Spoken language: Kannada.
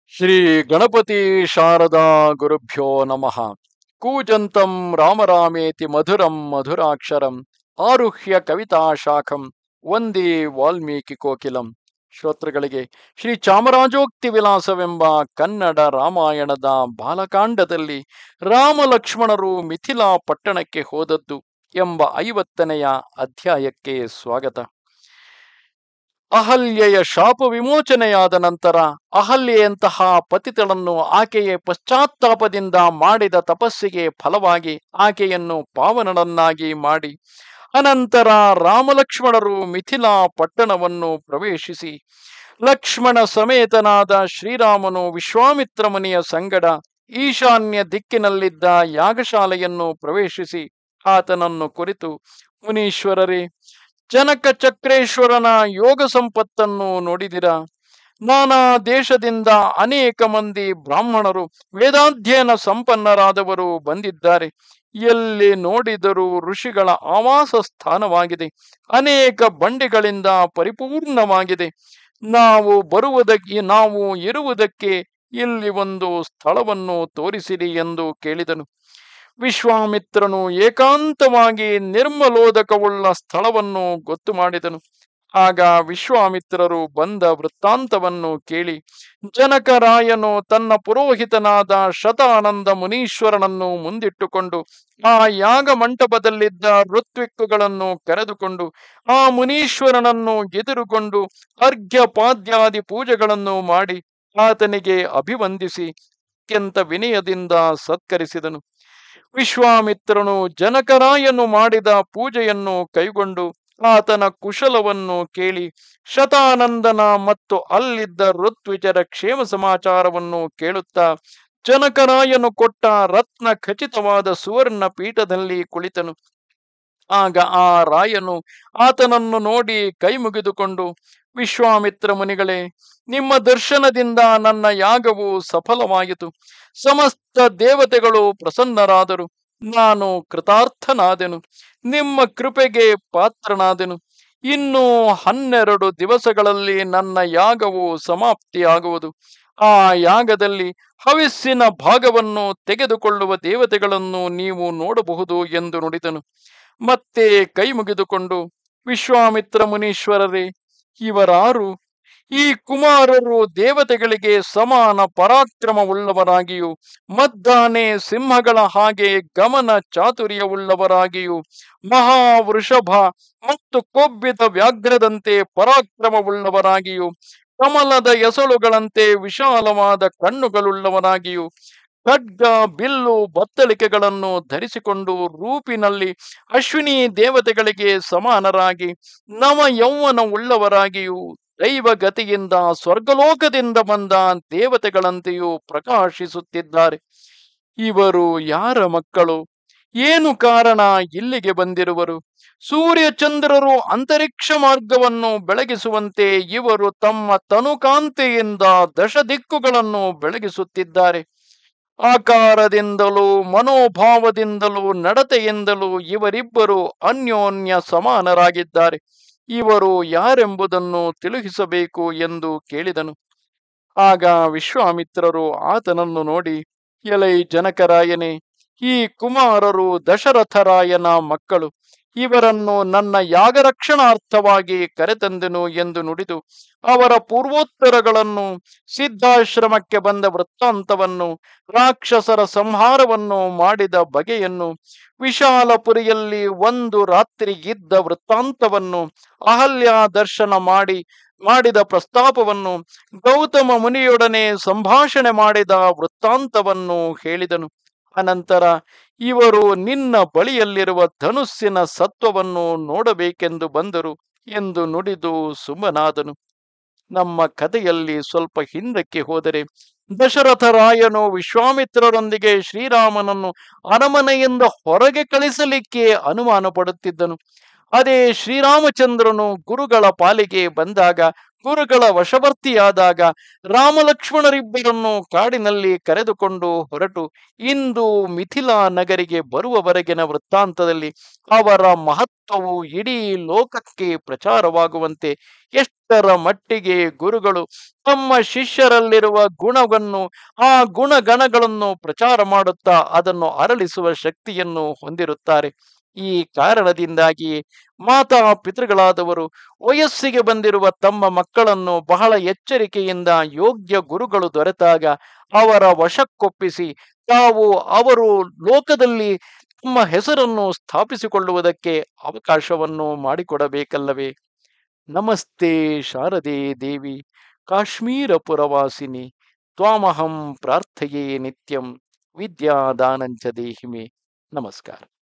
ಶ್ರೀ ಗಣಪತಿ ಶಾರದಾ ಗುರುಭ್ಯೋ ನಮಃ. ಕೂಜಂತಂ ರಾಮರಾಮೇತಿ ಮಧುರಂ ಮಧುರಾಕ್ಷರಂ ಆರುಹ್ಯ ಕವಿತಾ ಶಾಖಂ ವಂದೇ ವಾಲ್ಮೀಕಿ ಕೋಕಿಲಂ. ಶ್ರೋತೃಗಳಿಗೆ ಶ್ರೀ ಚಾಮರಾಜೋಕ್ತಿ ವಿಲಾಸವೆಂಬ ಕನ್ನಡ ರಾಮಾಯಣದ ಬಾಲಕಾಂಡದಲ್ಲಿ ರಾಮ ಲಕ್ಷ್ಮಣರು ಮಿಥಿಲಾ ಪಟ್ಟಣಕ್ಕೆ ಹೋದದ್ದು ಎಂಬ 50ನೆಯ ಅಧ್ಯಾಯಕ್ಕೆ ಸ್ವಾಗತ. ಅಹಲ್ಯೆಯ ಶಾಪ ವಿಮೋಚನೆಯಾದ ನಂತರ ಅಹಲ್ಯೆಯಂತಹ ಪತಿತಳನ್ನು ಆಕೆಯ ಪಶ್ಚಾತ್ತಾಪದಿಂದ ಮಾಡಿದ ತಪಸ್ಸಿಗೆ ಫಲವಾಗಿ ಆಕೆಯನ್ನು ಪಾವನಳನ್ನಾಗಿ ಮಾಡಿ ಅನಂತರ ರಾಮಲಕ್ಷ್ಮಣರು ಮಿಥಿಲಾ ಪಟ್ಟಣವನ್ನು ಪ್ರವೇಶಿಸಿ ಲಕ್ಷ್ಮಣ ಸಮೇತನಾದ ಶ್ರೀರಾಮನು ವಿಶ್ವಾಮಿತ್ರ ಮುನಿಯ ಸಂಗಡ ಈಶಾನ್ಯ ದಿಕ್ಕಿನಲ್ಲಿದ್ದ ಯಾಗಶಾಲೆಯನ್ನು ಪ್ರವೇಶಿಸಿ ಆತನನ್ನು ಕುರಿತು, ಮುನೀಶ್ವರರೇ, ಜನಕ ಚಕ್ರೇಶ್ವರನ ಯೋಗ ಸಂಪತ್ತನ್ನು ನೋಡಿದಿರ. ನಾನಾ ದೇಶದಿಂದ ಅನೇಕ ಮಂದಿ ಬ್ರಾಹ್ಮಣರು ವೇದಾಧ್ಯಯನ ಸಂಪನ್ನರಾದವರು ಬಂದಿದ್ದಾರೆ. ಎಲ್ಲಿ ನೋಡಿದರೂ ಋಷಿಗಳ ಆವಾಸ ಸ್ಥಾನವಾಗಿದೆ. ಅನೇಕ ಬಂಡೆಗಳಿಂದ ಪರಿಪೂರ್ಣವಾಗಿದೆ. ನಾವು ಇರುವುದಕ್ಕೆ ಇಲ್ಲಿ ಒಂದು ಸ್ಥಳವನ್ನು ತೋರಿಸಿರಿ ಎಂದು ಕೇಳಿದನು. ವಿಶ್ವಾಮಿತ್ರನು ಏಕಾಂತವಾಗಿ ನಿರ್ಮಲೋದಕವುಳ್ಳ ಸ್ಥಳವನ್ನು ಗೊತ್ತು ಮಾಡಿದನು. ಆಗ ವಿಶ್ವಾಮಿತ್ರರು ಬಂದ ವೃತ್ತಾಂತವನ್ನು ಕೇಳಿ ಜನಕರಾಯನು ತನ್ನ ಪುರೋಹಿತನಾದ ಶತಾನಂದ ಮುನೀಶ್ವರನನ್ನು ಮುಂದಿಟ್ಟುಕೊಂಡು ಆ ಯಾಗ ಮಂಟಪದಲ್ಲಿದ್ದ ಋತ್ವಿಕ್ಕುಗಳನ್ನು ಕರೆದುಕೊಂಡು ಆ ಮುನೀಶ್ವರನನ್ನು ಎದುರುಗೊಂಡು ಅರ್ಘ್ಯ ಪಾದ್ಯಾದಿ ಪೂಜೆಗಳನ್ನು ಮಾಡಿ ಆತನಿಗೆ ಅಭಿವಂದಿಸಿ ಅತ್ಯಂತ ವಿನಯದಿಂದ ಸತ್ಕರಿಸಿದನು. ವಿಶ್ವಾಮಿತ್ರನು ಜನಕರಾಯನು ಮಾಡಿದ ಪೂಜೆಯನ್ನು ಕೈಗೊಂಡು ಆತನ ಕುಶಲವನ್ನು ಕೇಳಿ ಶತಾನಂದನ ಮತ್ತು ಅಲ್ಲಿದ್ದ ಋತ್ವಿಜರ ಕ್ಷೇಮ ಸಮಾಚಾರವನ್ನು ಕೇಳುತ್ತಾ ಜನಕರಾಯನು ಕೊಟ್ಟ ರತ್ನ ಖಚಿತವಾದ ಸುವರ್ಣ ಪೀಠದಲ್ಲಿ ಕುಳಿತನು. ಆಗ ಆ ರಾಯನು ಆತನನ್ನು ನೋಡಿ ಕೈ ಮುಗಿದುಕೊಂಡು, ವಿಶ್ವಾಮಿತ್ರ ಮುನಿಗಳೇ, ನಿಮ್ಮ ದರ್ಶನದಿಂದ ನನ್ನ ಯಾಗವು ಸಫಲವಾಯಿತು. ಸಮಸ್ತ ದೇವತೆಗಳು ಪ್ರಸನ್ನರಾದರು. ನಾನು ಕೃತಾರ್ಥನಾದೆನು. ನಿಮ್ಮ ಕೃಪೆಗೆ ಪಾತ್ರನಾದೆನು. ಇನ್ನು 12 ದಿವಸಗಳಲ್ಲಿ ನನ್ನ ಯಾಗವು ಸಮಾಪ್ತಿಯಾಗುವುದು. ಆ ಯಾಗದಲ್ಲಿ ಹವಿಸ್ಸಿನ ಭಾಗವನ್ನು ತೆಗೆದುಕೊಳ್ಳುವ ದೇವತೆಗಳನ್ನು ನೀವು ನೋಡಬಹುದು ಎಂದು ನುಡಿದನು. ಮತ್ತೆ ಕೈ ಮುಗಿದುಕೊಂಡು, ವಿಶ್ವಾಮಿತ್ರ ಮುನೀಶ್ವರರೇ, ಇವರಾರು? ಈ ಕುಮಾರರು ದೇವತೆಗಳಿಗೆ ಸಮಾನ ಪರಾಕ್ರಮವುಳ್ಳವರಾಗಿಯೂ ಮದ್ದಾನೆ ಸಿಂಹಗಳ ಹಾಗೆ ಗಮನ ಚಾತುರ್ಯವುಳ್ಳವರಾಗಿಯೂ ಮಹಾವೃಷಭ ಮತ್ತು ಕೊಬ್ಬಿದ ವ್ಯಾಘ್ರದಂತೆ ಪರಾಕ್ರಮವುಳ್ಳವರಾಗಿಯೂ ಕಮಲದ ಎಸಳುಗಳಂತೆ ವಿಶಾಲವಾದ ಕಣ್ಣುಗಳುಳ್ಳವರಾಗಿಯೂ ಖಡ್ಗ ಬಿಲ್ಲು ಬತ್ತಳಿಕೆಗಳನ್ನು ಧರಿಸಿಕೊಂಡು ರೂಪಿನಲ್ಲಿ ಅಶ್ವಿನಿ ದೇವತೆಗಳಿಗೆ ಸಮಾನರಾಗಿ ನವ ಯೌವನ ಉಳ್ಳವರಾಗಿಯೂ ದೈವಗತಿಯಿಂದ ಸ್ವರ್ಗಲೋಕದಿಂದ ಬಂದ ದೇವತೆಗಳಂತೆಯೂ ಪ್ರಕಾಶಿಸುತ್ತಿದ್ದಾರೆ. ಇವರು ಯಾರ ಮಕ್ಕಳು? ಏನು ಕಾರಣ ಇಲ್ಲಿಗೆ ಬಂದಿರುವರು? ಸೂರ್ಯಚಂದ್ರರು ಅಂತರಿಕ್ಷ ಮಾರ್ಗವನ್ನು ಬೆಳಗಿಸುವಂತೆ ಇವರು ತಮ್ಮ ತನುಕಾಂತಿಯಿಂದ 10 ದಿಕ್ಕುಗಳನ್ನು ಬೆಳಗಿಸುತ್ತಿದ್ದಾರೆ. ಆಕಾರದಿಂದಲೂ ಮನೋಭಾವದಿಂದಲೂ ನಡತೆಯಿಂದಲೂ ಇವರಿಬ್ಬರು ಅನ್ಯೋನ್ಯ ಸಮಾನರಾಗಿದ್ದಾರೆ. ಇವರು ಯಾರೆಂಬುದನ್ನು ತಿಳಿಸಬೇಕು ಎಂದು ಕೇಳಿದನು. ಆಗ ವಿಶ್ವಾಮಿತ್ರರು ಆತನನ್ನು ನೋಡಿ, ಎಲೈ ಜನಕರಾಯನೇ, ಈ ಕುಮಾರರು ದಶರಥರಾಯನ ಮಕ್ಕಳು. ಇವರನ್ನು ನನ್ನ ಯಾಗರಕ್ಷಣಾರ್ಥವಾಗಿ ಕರೆತಂದೆನು ಎಂದು ನುಡಿದು ಅವರ ಪೂರ್ವೋತ್ತರಗಳನ್ನು, ಸಿದ್ಧಾಶ್ರಮಕ್ಕೆ ಬಂದ ವೃತ್ತಾಂತವನ್ನು, ರಾಕ್ಷಸರ ಸಂಹಾರವನ್ನು ಮಾಡಿದ ಬಗೆಯನ್ನು, ವಿಶಾಲಪುರಿಯಲ್ಲಿ 1 ರಾತ್ರಿ ಇದ್ದ ವೃತ್ತಾಂತವನ್ನು, ಅಹಲ್ಯ ದರ್ಶನ ಮಾಡಿದ ಪ್ರಸ್ತಾಪವನ್ನು, ಗೌತಮ ಮುನಿಯೊಡನೆ ಸಂಭಾಷಣೆ ಮಾಡಿದ ವೃತ್ತಾಂತವನ್ನು ಹೇಳಿದನು. ಅನಂತರ ಇವರು ನಿನ್ನ ಬಳಿಯಲ್ಲಿರುವ ಧನುಸ್ಸಿನ ಸತ್ವವನ್ನು ನೋಡಬೇಕೆಂದು ಬಂದರು ಎಂದು ನುಡಿದು ಸುಮ್ಮನಾದನು. ನಮ್ಮ ಕಥೆಯಲ್ಲಿ ಸ್ವಲ್ಪ ಹಿಂದಕ್ಕೆ ಹೋದರೆ, ದಶರಥರಾಯನು ವಿಶ್ವಾಮಿತ್ರರೊಂದಿಗೆ ಶ್ರೀರಾಮನನ್ನು ಅರಮನೆಯಿಂದ ಹೊರಗೆ ಕಳಿಸಲಿಕ್ಕೆ ಅನುಮಾನ ಪಡುತ್ತಿದ್ದನು. ಅದೇ ಶ್ರೀರಾಮಚಂದ್ರನು ಗುರುಗಳ ಪಾಲಿಗೆ ಬಂದಾಗ ಗುರುಗಳ ವಶವರ್ತಿಯಾದಾಗ ರಾಮಲಕ್ಷ್ಮಣರಿಬ್ಬರನ್ನು ಕಾಡಿನಲ್ಲಿ ಕರೆದುಕೊಂಡು ಹೊರಟು ಇಂದು ಮಿಥಿಲಾ ನಗರಿಗೆ ಬರುವವರೆಗಿನ ವೃತ್ತಾಂತದಲ್ಲಿ ಅವರ ಮಹತ್ವವು ಇಡೀ ಲೋಕಕ್ಕೆ ಪ್ರಚಾರವಾಗುವಂತೆ ಎಷ್ಟರ ಮಟ್ಟಿಗೆ ಗುರುಗಳು ತಮ್ಮ ಶಿಷ್ಯರಲ್ಲಿರುವ ಗುಣವನ್ನು ಆ ಗುಣಗಣಗಳನ್ನು ಪ್ರಚಾರ ಮಾಡುತ್ತಾ ಅದನ್ನು ಅರಳಿಸುವ ಶಕ್ತಿಯನ್ನು ಹೊಂದಿರುತ್ತಾರೆ. ಈ ಕಾರಣದಿಂದಾಗಿ ಮಾತಾ ಪಿತೃಗಳಾದವರು ವಯಸ್ಸಿಗೆ ಬಂದಿರುವ ತಮ್ಮ ಮಕ್ಕಳನ್ನು ಬಹಳ ಎಚ್ಚರಿಕೆಯಿಂದ ಯೋಗ್ಯ ಗುರುಗಳು ದೊರೆತಾಗ ಅವರ ವಶಕ್ಕೊಪ್ಪಿಸಿ ತಾವು ಅವರು ಲೋಕದಲ್ಲಿ ತಮ್ಮ ಹೆಸರನ್ನು ಸ್ಥಾಪಿಸಿಕೊಳ್ಳುವುದಕ್ಕೆ ಅವಕಾಶವನ್ನು ಮಾಡಿಕೊಡಬೇಕಲ್ಲವೇ. ನಮಸ್ತೆ ಶಾರದೆ ದೇವಿ ಕಾಶ್ಮೀರ ಪುರವಾಸಿನಿ ತ್ವಾಮಹಂ ಪ್ರಾರ್ಥಯೇ ನಿತ್ಯಂ ವಿದ್ಯಾದಾನಂಚ ದೇಹಿಮೆ. ನಮಸ್ಕಾರ.